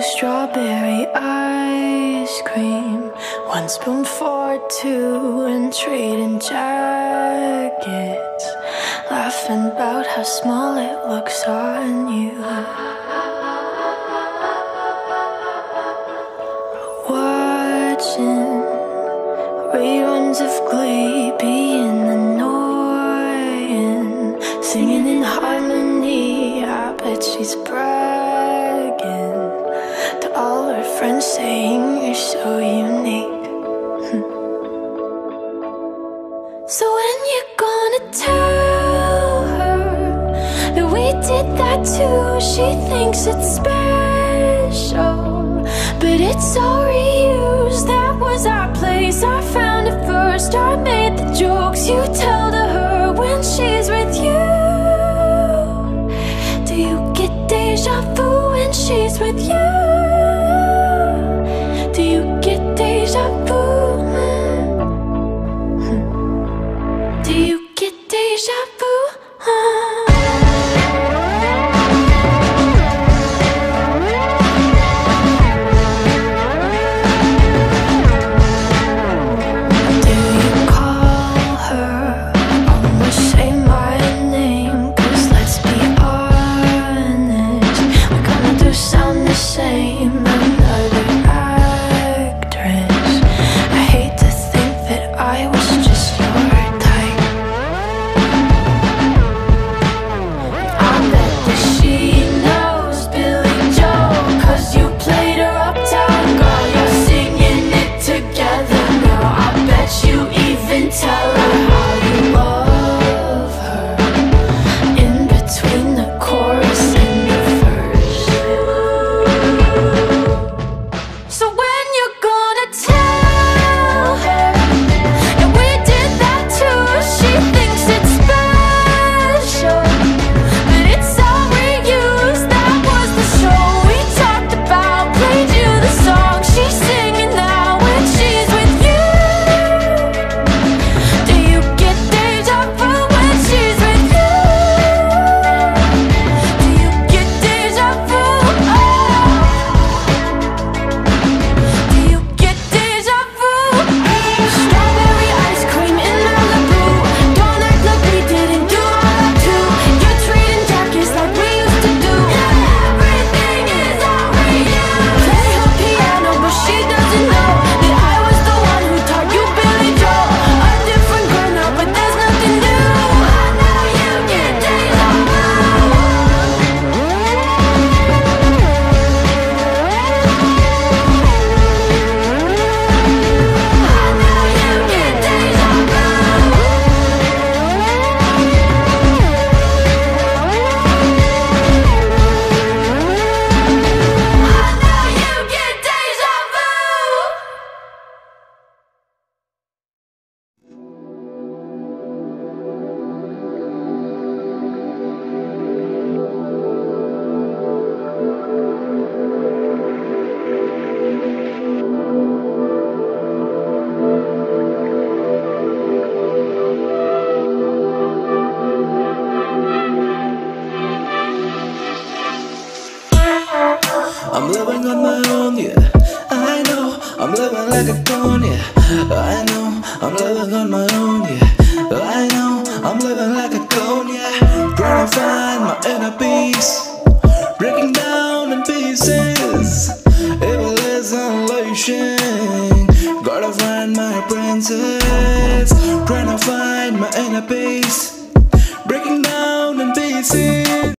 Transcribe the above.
strawberry ice cream, 1 spoon for 2, and trading jackets, laughing about how small it looks on you. Watching reruns of Glee, being annoying, singing in harmony. I bet she's bragging to all her friends, saying you're so unique. So when you gonna tell her that we did that too? She thinks it's special, but it's all reused. That was our place, I found it first. I made the jokes you tell to her when she's with you. Do you get deja vu when she's with you? Do you get deja vu? Do you get deja vu? I'm living on my own, yeah. I know, I'm living like a clone, yeah. I know, I'm living on my own, yeah. I know, I'm living like a clone, yeah. Trying to find my inner peace, breaking down in pieces. Evil is unleashing. Gotta find my princess. Trying to find my inner peace.